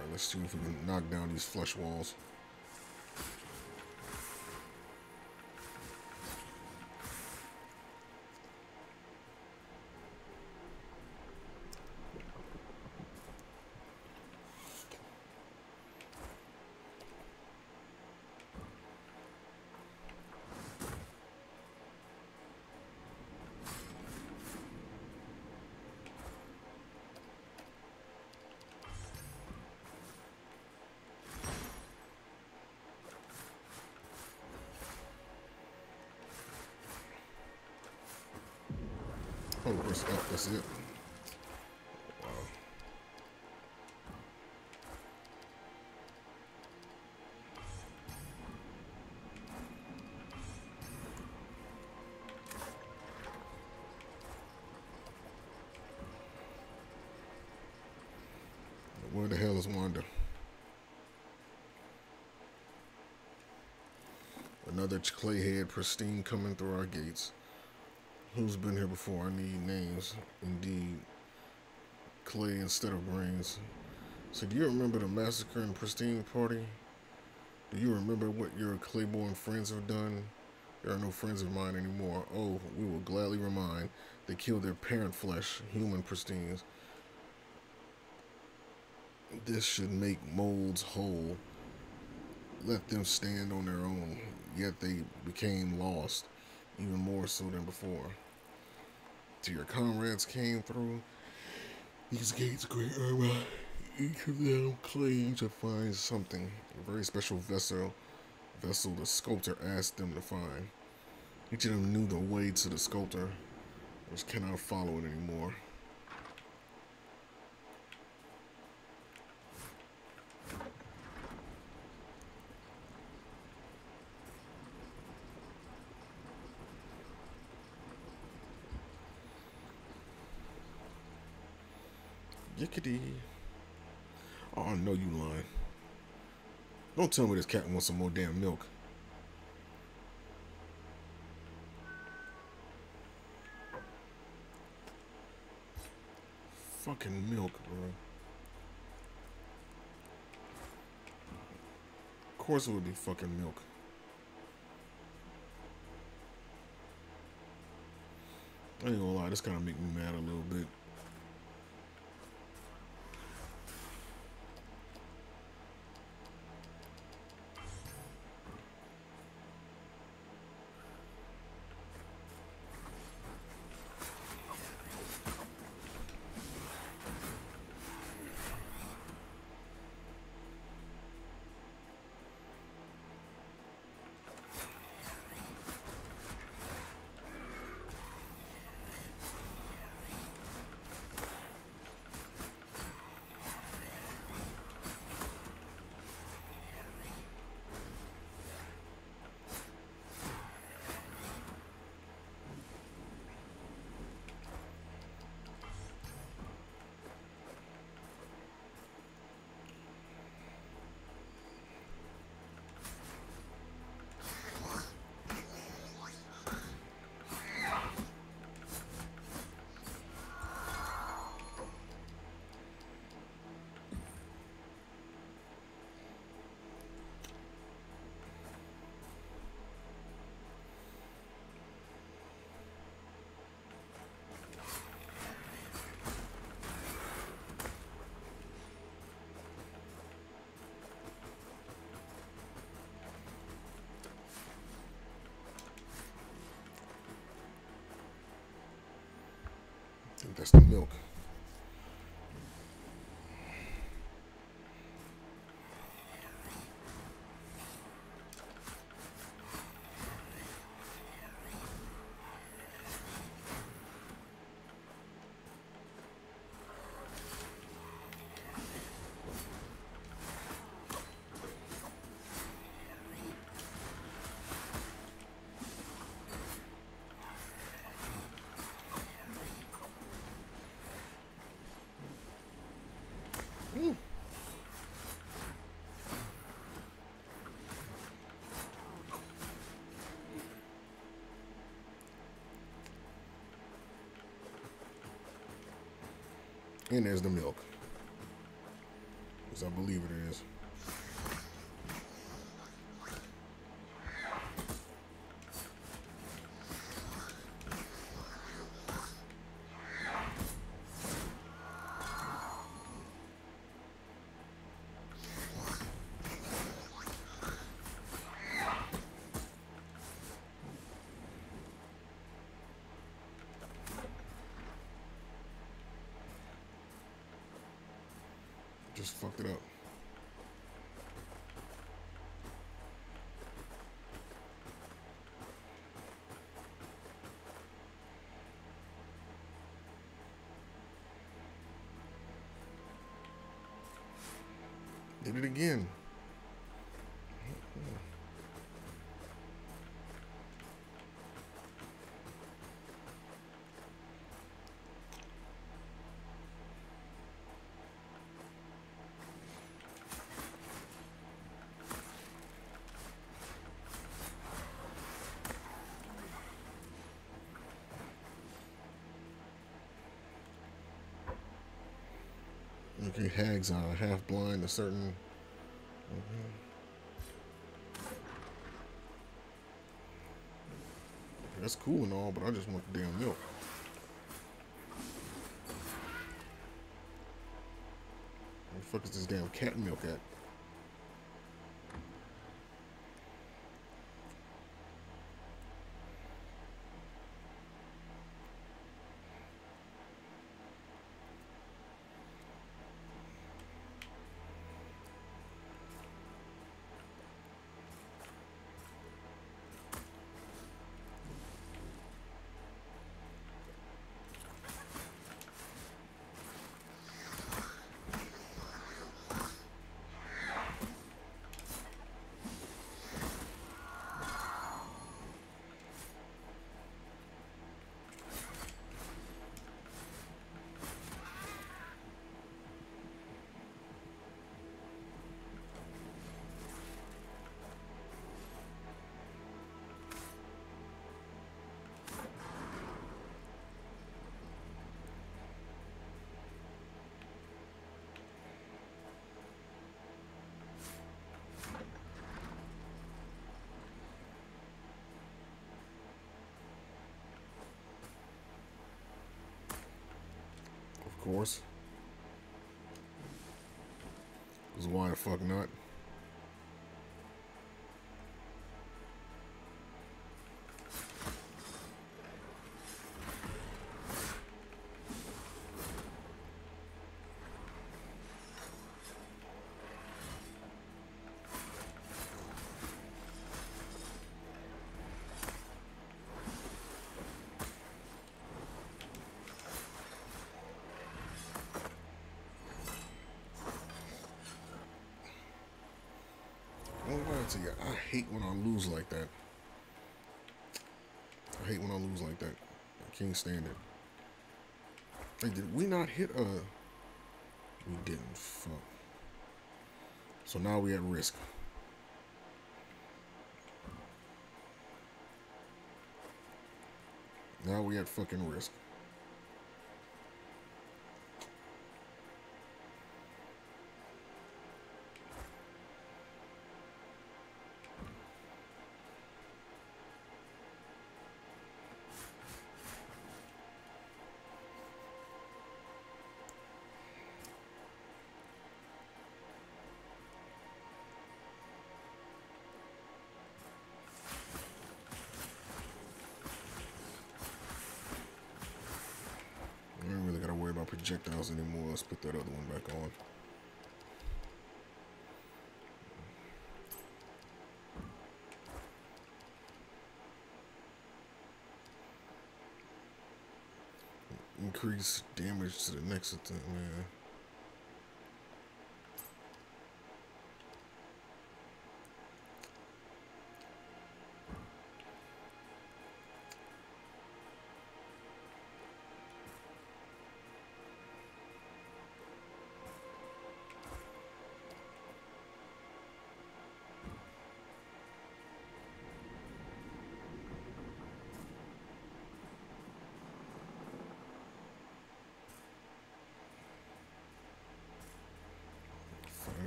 let's see if we can knock down these flesh walls. Oh, that's it. Wow. Where the hell is Wanda? Another clayhead pristine coming through our gates. Who's been here before? I need names. Indeed. Clay instead of brains. So do you remember the massacre in Pristine Party? Do you remember what your Claiborne friends have done? There are no friends of mine anymore. Oh, we will gladly remind. They killed their parent flesh, human Pristines. This should make molds whole. Let them stand on their own. Yet they became lost, even more so than before. Till your comrades came through these gates, great Irma. Each of them claimed to find something, a very special vessel the sculptor asked them to find. Each of them knew the way to the sculptor, which cannot follow it anymore. Yickety. Oh, no, you lying. Don't tell me this cat wants some more damn milk. Fucking milk, bro. Of course it would be fucking milk. I ain't gonna lie, this kind of make me mad a little bit. I think that's the milk. Ooh. And there's the milk. As I believe it is. Just fucked it up. Did it again. Okay, hags are half blind to certain. That's cool and all, but I just want the damn milk. Where the fuck is this damn cat milk at? Of course. Because why the fuck not? I hate when I lose like that. I hate when I lose like that. I can't stand it. Hey, did we not hit a... We didn't. Fuck. So now we at risk. Now we at fucking risk. I ain't really gotta worry about projectiles anymore. Let's put that other one back on. Increase damage to the next attack, man.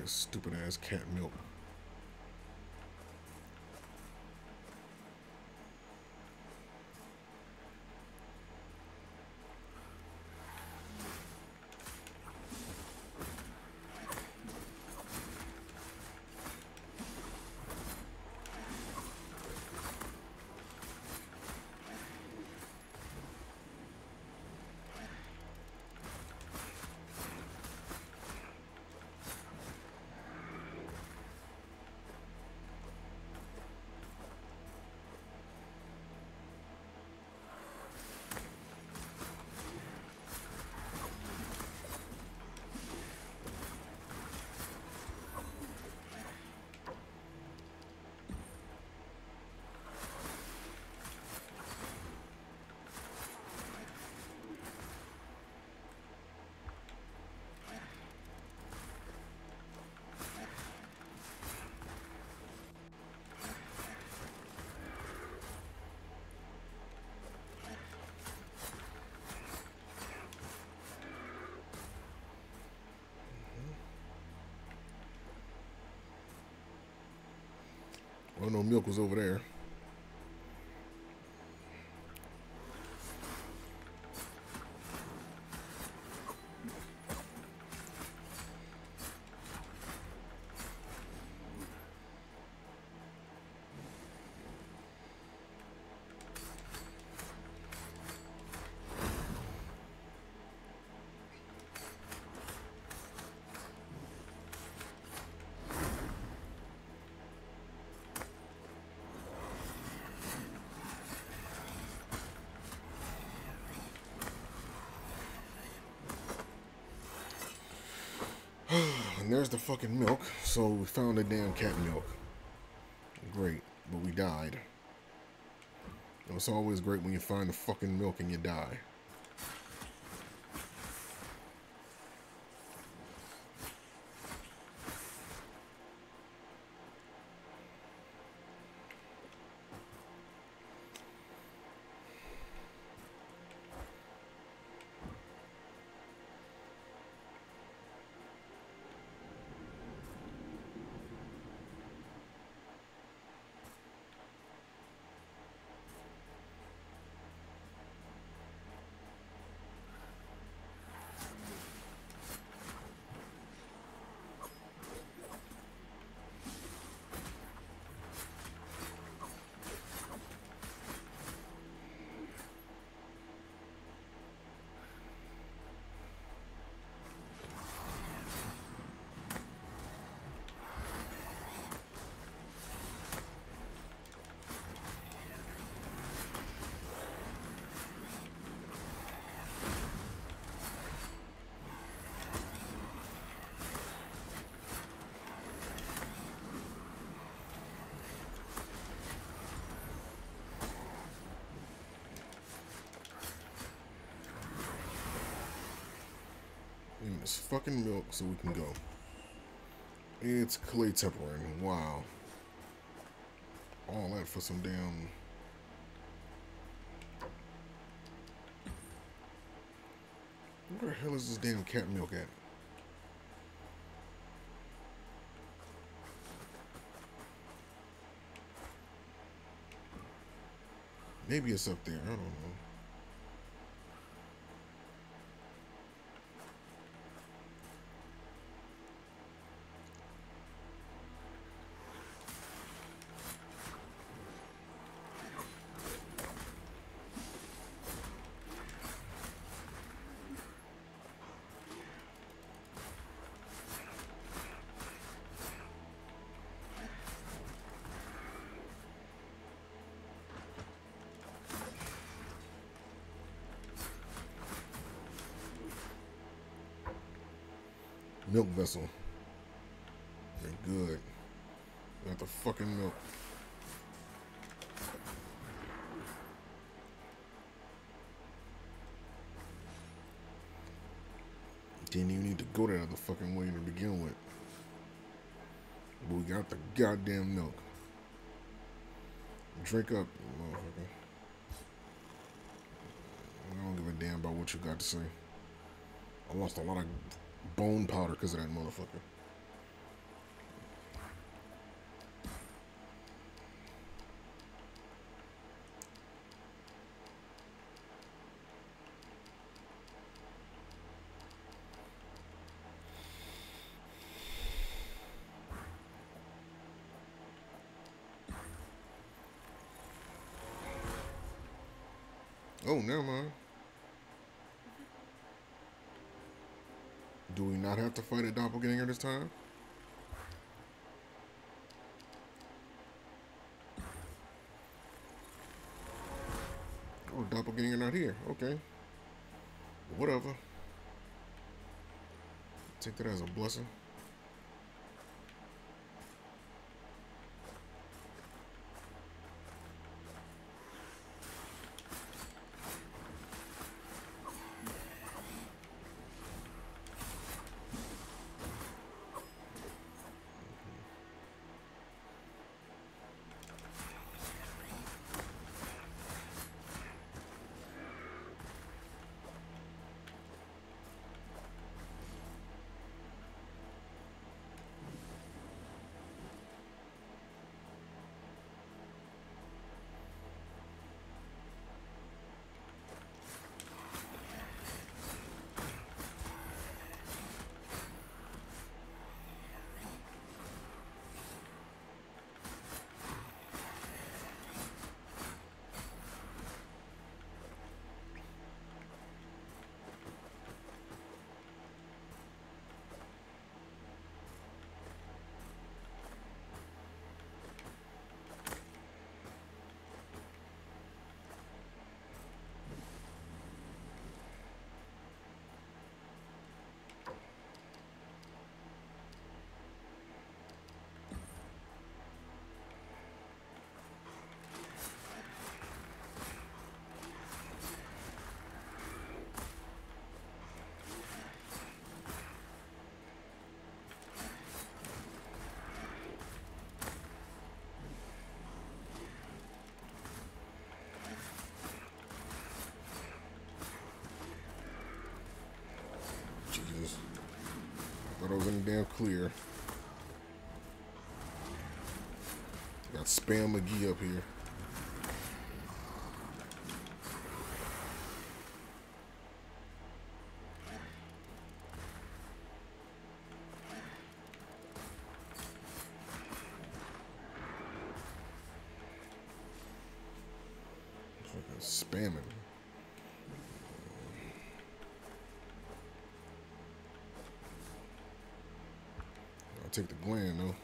That stupid ass cat milk. Well, no milk was over there. And there's the fucking milk. So we found the damn cat milk. Great, but we died. It's always great when you find the fucking milk and you die. In this fucking milk so we can go. It's clay tempering. Wow. All that for some damn... Where the hell is this damn cat milk at? Maybe it's up there. I don't know. Milk vessel. They're good. Got the fucking milk. Didn't even need to go that other fucking way to begin with. But we got the goddamn milk. Drink up, motherfucker. I don't give a damn about what you got to say. I lost a lot of bone powder because of that motherfucker. Oh, never mind. Do we not have to fight a doppelganger this time? Oh, doppelganger not here. Okay. Whatever. Take that as a blessing. Jesus. Thought I was in the damn clear. Got Spam McGee up here. Fucking spamming. I'll take the Gland though.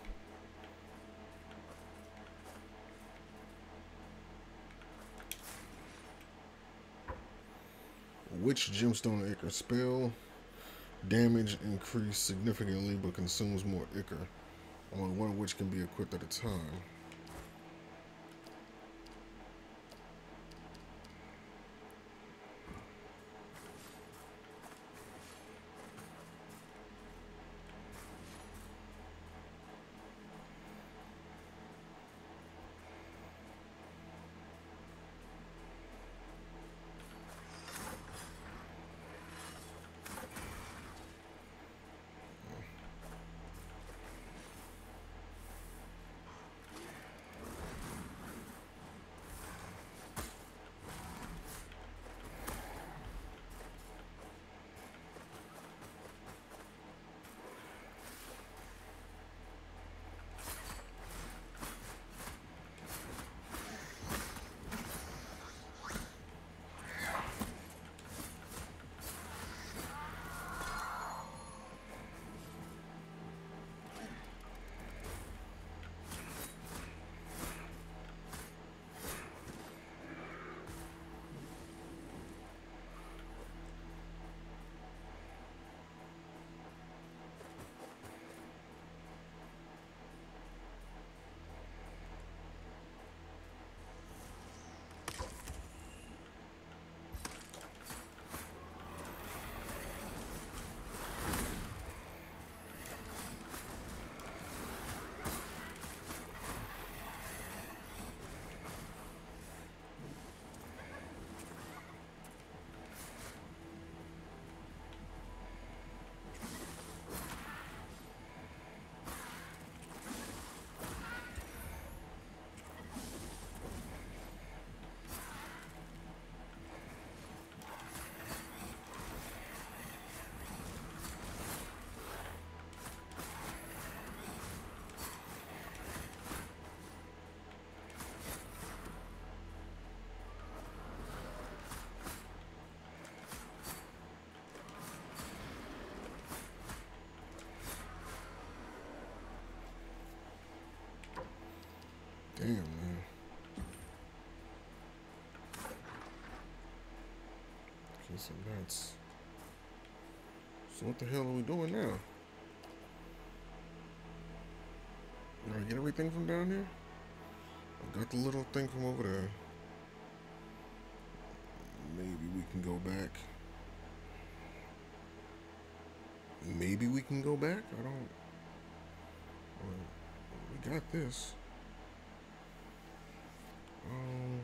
Which gemstone Ichor spell damage increased significantly but consumes more Ichor. Only one of which can be equipped at a time. Damn, man. Okay, so that's... So what the hell are we doing now? Did I get everything from down here? I got the little thing from over there. Maybe we can go back. Maybe we can go back? I don't... We got this. Um...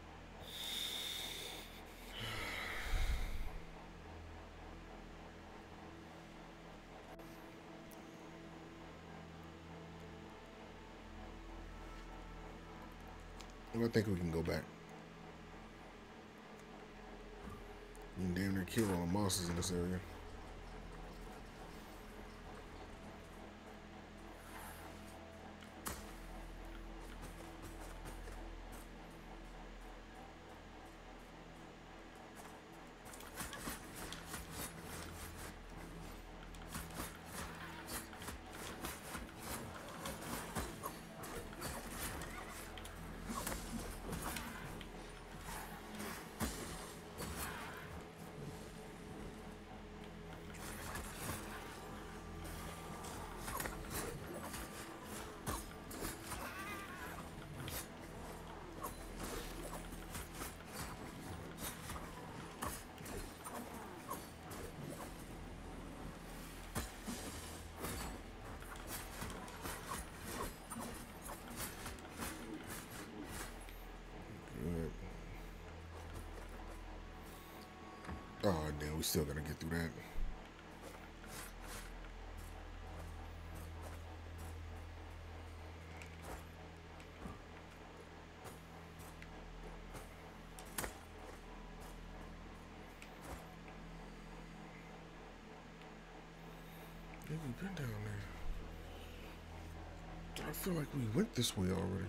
I think we can go back. You can damn near kill all the monsters in this area. Good. Oh, damn, we still gotta get through that. Yeah, we've been down there. I feel like we went this way already.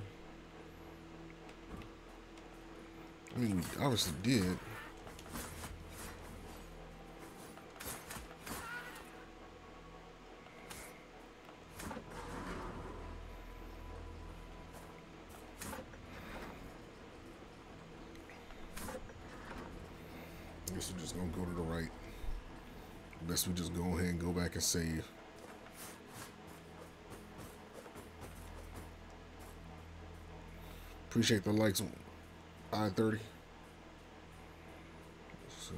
I mean, we obviously did. I guess we're just gonna go to the right. Best we just go ahead and go back and save. Appreciate the likes on I-30. So.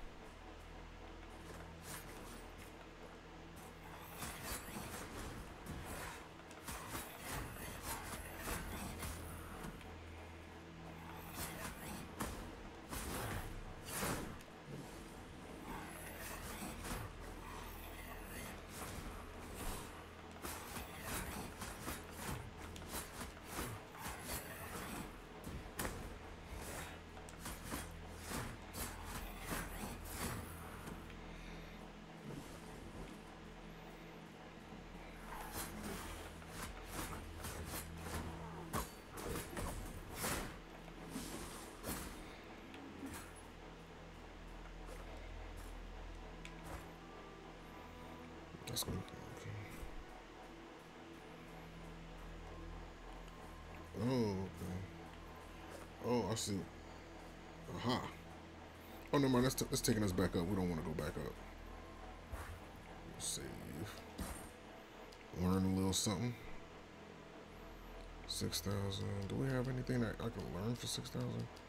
That's good. Okay. Oh, okay. Oh, I see. Aha. Oh, never mind. That's taking us back up. We don't want to go back up. Save. Learn a little something. 6,000. Do we have anything that I can learn for 6,000?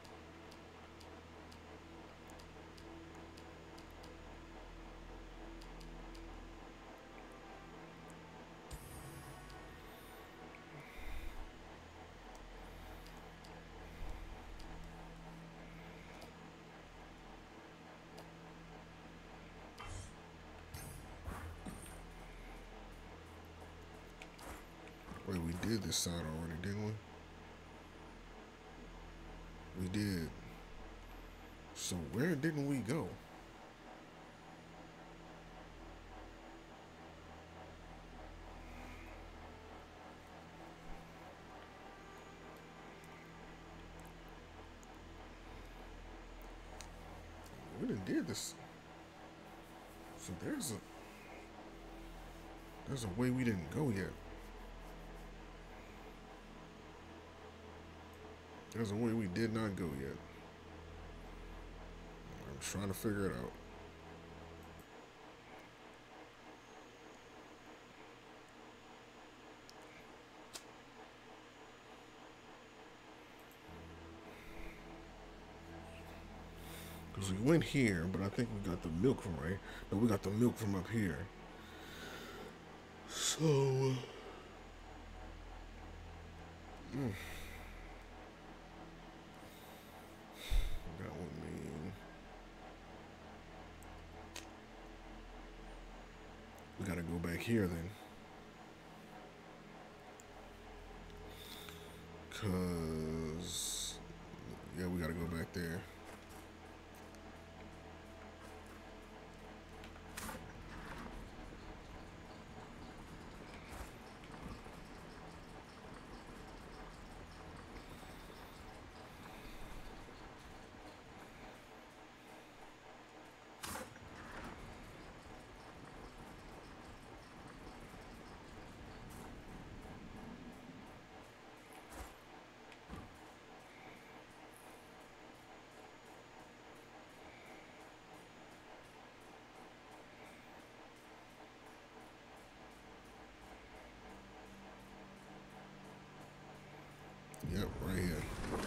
Wait, we did this side already, didn't we? We did. So where didn't we go? We done did this. So there's a way we didn't go yet. There's a way we did not go yet. I'm trying to figure it out. Because we went here, but I think we got the milk from right. No, we got the milk from up here. So, that would mean we gotta go back here then. Cause yeah, we gotta go back there. Yep, right here.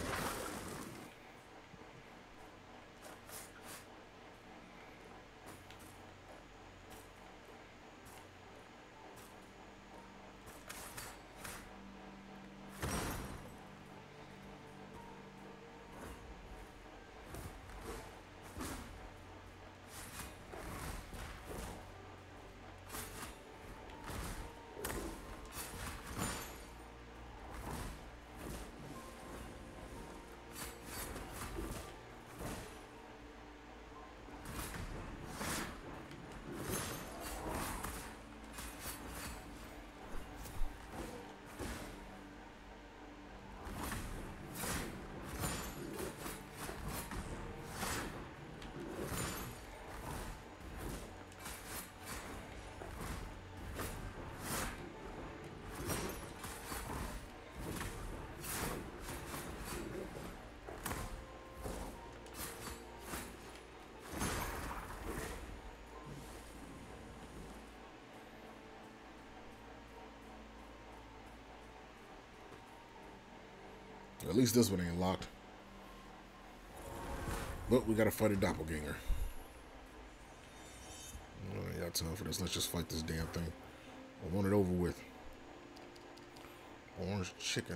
At least this one ain't locked. But we gotta fight a doppelganger. I ain't got time for this. Let's just fight this damn thing. I want it over with. Orange chicken.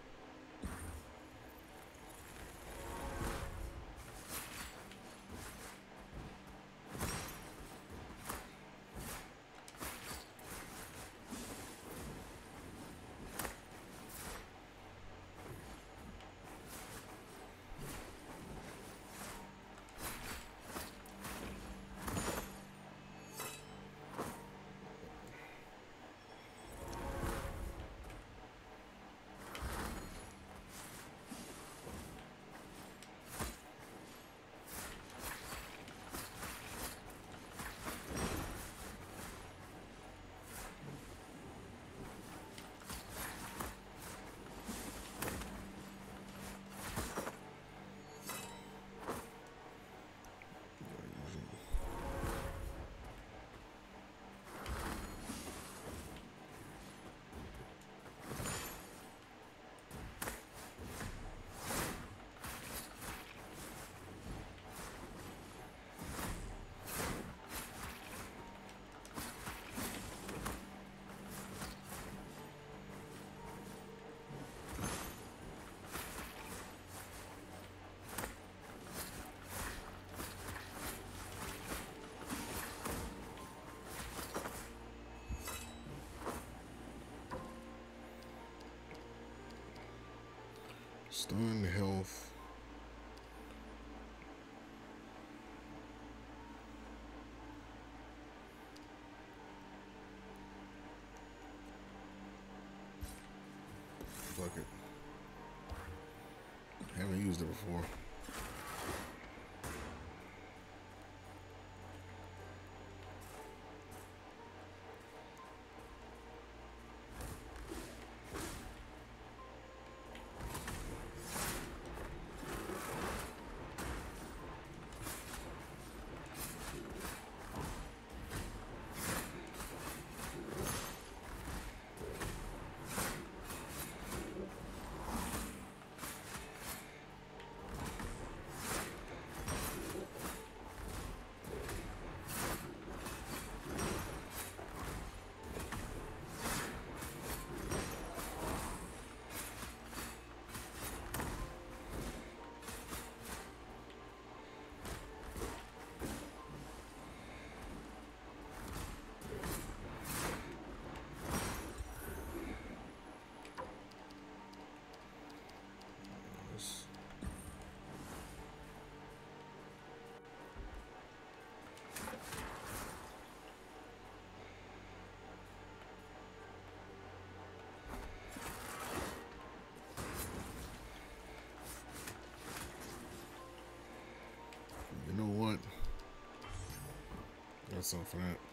Stun health. Fuck it. Haven't used it before. got something for that.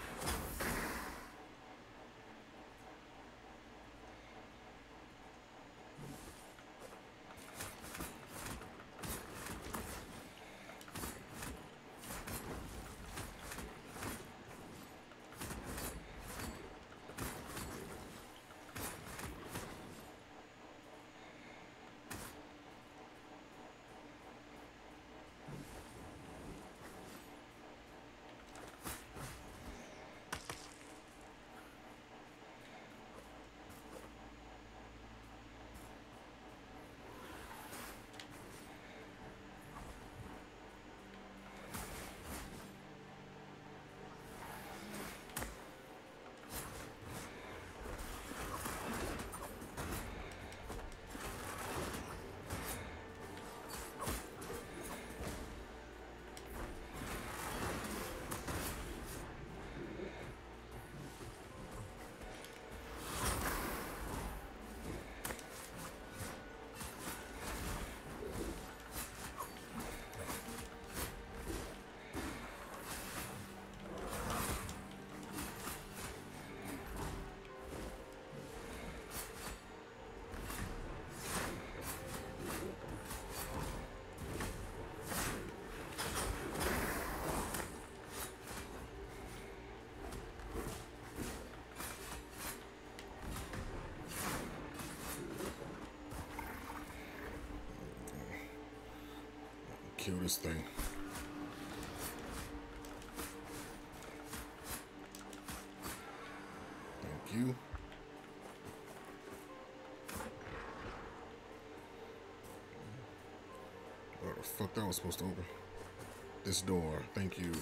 Kill this thing. Thank you. What the fuck that was supposed to open? This door. Thank you.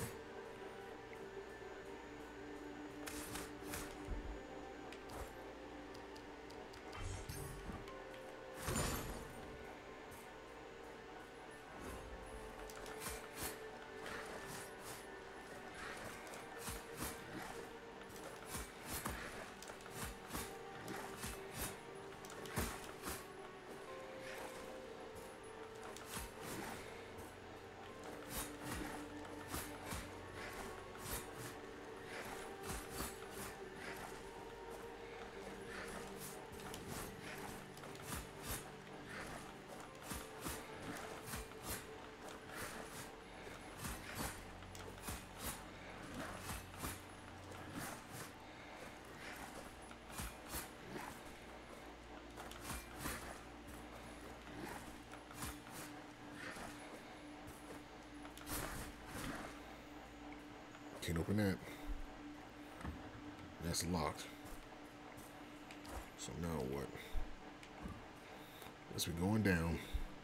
Can't open that. That's locked. So now what? Guess we're going down.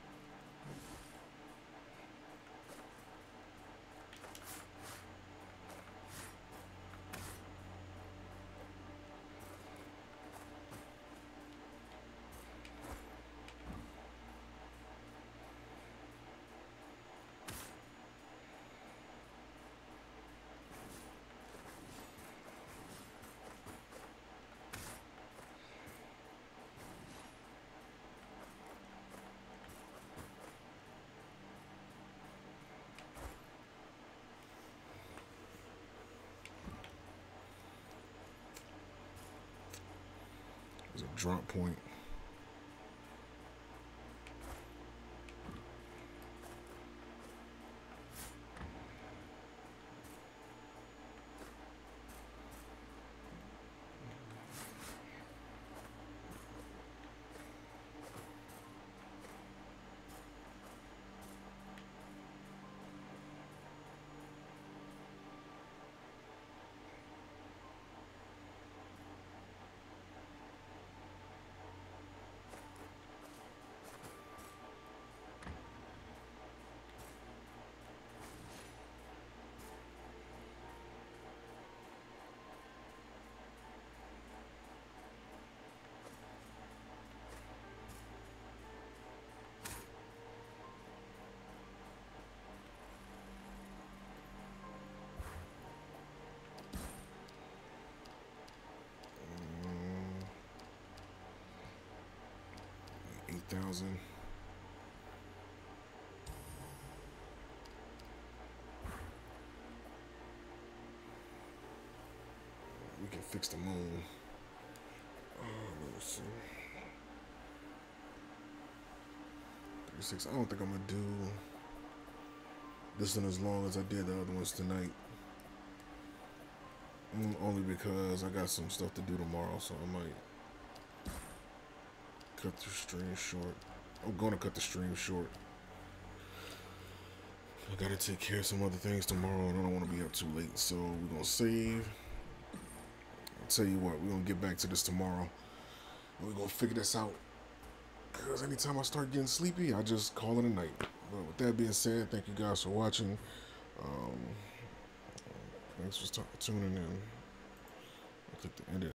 There's a drop point. $8,000. fix the moon. Let me see. 36. I don't think I'm gonna do this one as long as I did the other ones tonight. Only because I got some stuff to do tomorrow, so I might cut the stream short. I'm gonna cut the stream short. I gotta take care of some other things tomorrow, and I don't want to be up too late. So we're gonna save. I'll tell you what, we're gonna get back to this tomorrow. We're gonna figure this out. Because anytime I start getting sleepy, I just call it a night. But with that being said, thank you guys for watching. Thanks for tuning in. I'll click the end.